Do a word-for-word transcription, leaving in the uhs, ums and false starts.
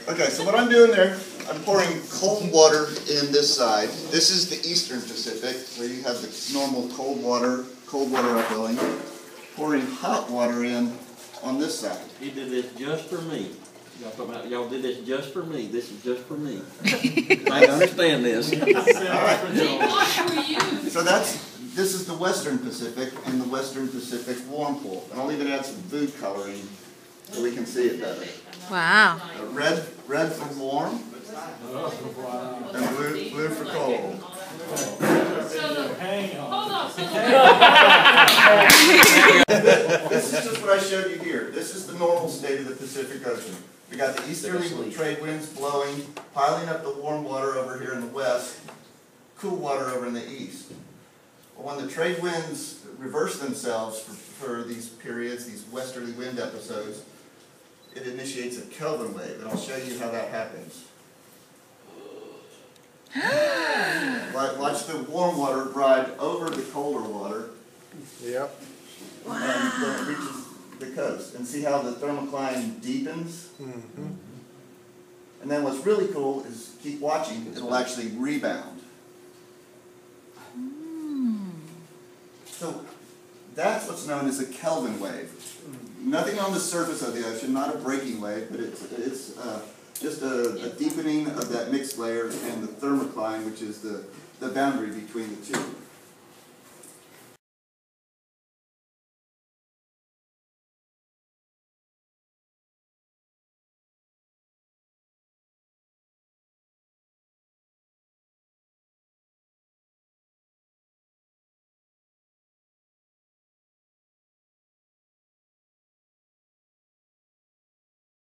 Okay, so what I'm doing there, I'm pouring cold water in this side. This is the Eastern Pacific, where you have the normal cold water, cold water upwelling. Pouring hot water in on this side. He did this just for me. Y'all talking about y'all did this just for me. This is just for me. I understand this. All right. So that's this is the Western Pacific and the Western Pacific warm pool. And I'll even add some food coloring so we can see it better. Wow. Uh, red, red for warm, and blue, blue for cold. Hang on. This is just what I showed you here. This is the normal state of the Pacific Ocean. We got the easterly trade winds blowing, piling up the warm water over here in the west, cool water over in the east. Well, when the trade winds reverse themselves for, for these periods, these westerly wind episodes, it initiates a Kelvin wave, and I'll show you how that happens. Watch the warm water ride over the colder water. Yep. Wow. And then it reaches the coast. And see how the thermocline deepens? Mm-hmm. And then what's really cool is keep watching. It'll actually rebound. Mm. So that's what's known as a Kelvin wave. Nothing on the surface of the ocean, not a breaking wave, but it's, it's uh, just a, a deepening of that mixed layer and the thermocline, which is the, the boundary between the two.